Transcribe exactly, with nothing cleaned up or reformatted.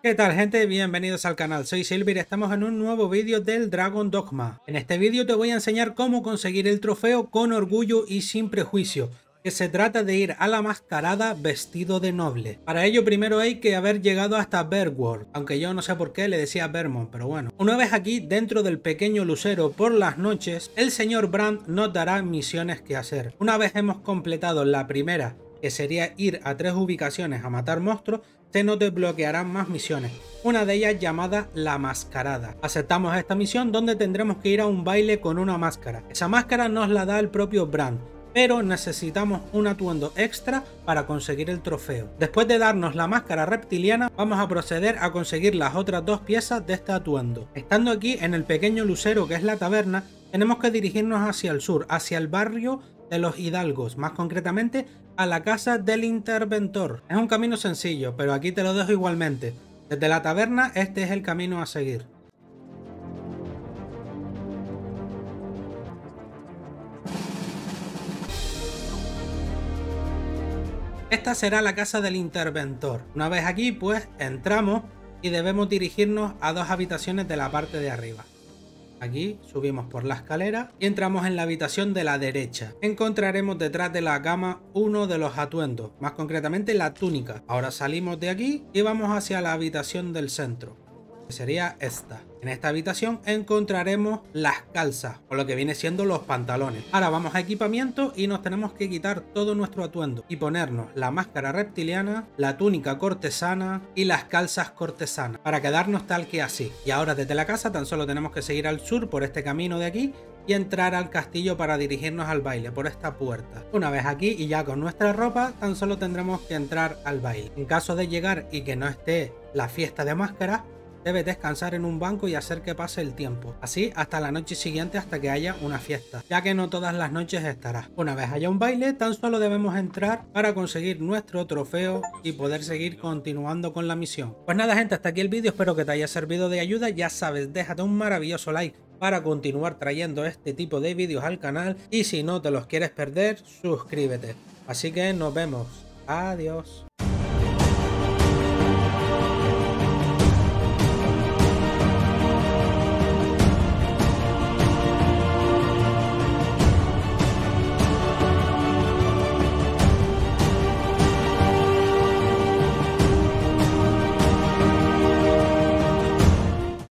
¿Qué tal, gente? Bienvenidos al canal, soy Silver y estamos en un nuevo vídeo del Dragon Dogma. En este vídeo te voy a enseñar cómo conseguir el trofeo con orgullo y sin prejuicio, que se trata de ir a la mascarada vestido de noble. Para ello primero hay que haber llegado hasta Verworld, aunque yo no sé por qué le decía Vermont, pero bueno. Una vez aquí, dentro del pequeño lucero por las noches, el señor Brand nos dará misiones que hacer. Una vez hemos completado la primera, que sería ir a tres ubicaciones a matar monstruos, se nos desbloquearán más misiones, una de ellas llamada La Mascarada. Aceptamos esta misión donde tendremos que ir a un baile con una máscara. Esa máscara nos la da el propio Brand, pero necesitamos un atuendo extra para conseguir el trofeo. Después de darnos la máscara reptiliana, vamos a proceder a conseguir las otras dos piezas de este atuendo. Estando aquí en el pequeño lucero que es la taberna, tenemos que dirigirnos hacia el sur, hacia el barrio de los hidalgos, más concretamente a la casa del interventor. Es un camino sencillo, pero aquí te lo dejo igualmente. Desde la taberna este es el camino a seguir. Esta será la casa del interventor. Una vez aquí, pues entramos y debemos dirigirnos a dos habitaciones de la parte de arriba. Aquí subimos por la escalera y entramos en la habitación de la derecha. Encontraremos detrás de la cama uno de los atuendos, más concretamente la túnica. Ahora salimos de aquí y vamos hacia la habitación del centro, que sería esta. En esta habitación encontraremos las calzas, o lo que viene siendo los pantalones. Ahora vamos a equipamiento y nos tenemos que quitar todo nuestro atuendo y ponernos la máscara reptiliana, la túnica cortesana y las calzas cortesanas, para quedarnos tal que así. Y ahora desde la casa tan solo tenemos que seguir al sur por este camino de aquí y entrar al castillo para dirigirnos al baile por esta puerta. Una vez aquí y ya con nuestra ropa, tan solo tendremos que entrar al baile. En caso de llegar y que no esté la fiesta de máscaras, debes descansar en un banco y hacer que pase el tiempo, así hasta la noche siguiente, hasta que haya una fiesta, ya que no todas las noches estará. Una vez haya un baile, tan solo debemos entrar para conseguir nuestro trofeo y poder seguir continuando con la misión. Pues nada, gente, hasta aquí el vídeo, espero que te haya servido de ayuda. Ya sabes, déjate un maravilloso like para continuar trayendo este tipo de vídeos al canal, y si no te los quieres perder, suscríbete. Así que nos vemos. Adiós.